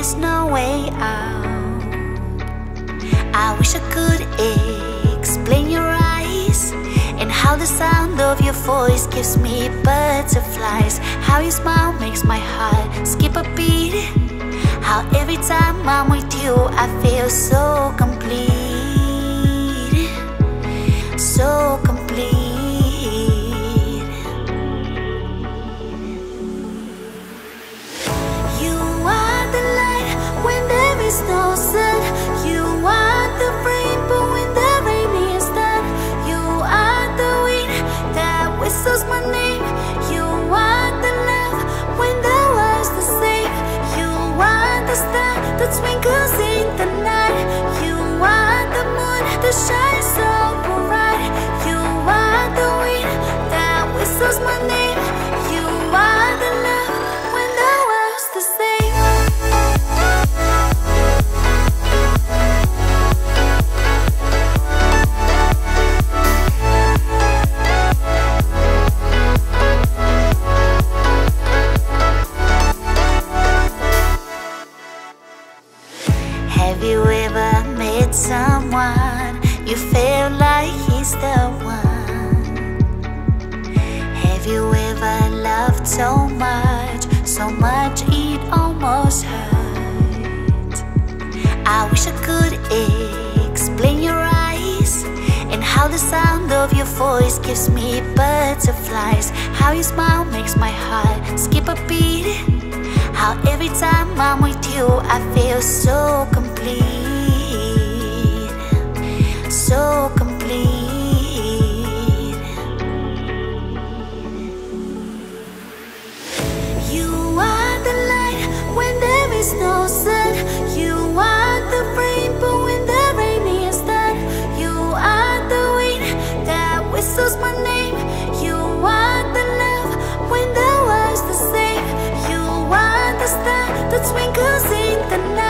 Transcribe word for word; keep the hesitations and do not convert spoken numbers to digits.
there's no way out. I wish I could explain your eyes, and how the sound of your voice gives me butterflies. How your smile makes my heart skip a beat. How every time I'm with you I feel so complete. So complete. You are the light when there is no sun. You are the rainbow when the rain is done. You are the wind that whistles my name. You are the love when the world's the same. You are the star that twinkles in the night. You are the moon that shines so bright. You are the wind that whistles my name. You are the love when the world's the same. Have you ever met someone you feel like he's the one? Have you ever loved so much, so much it almost hurt? I wish I could explain your eyes, and how the sound of your voice gives me butterflies. How your smile makes my heart skip a beat. How every time I'm with you I feel so complete. So complete. You are the light when there is no sun. You are the rainbow when the rain is done. You are the wind that whistles my name. You are the love when the world's the same. You are the star that twinkles in the night.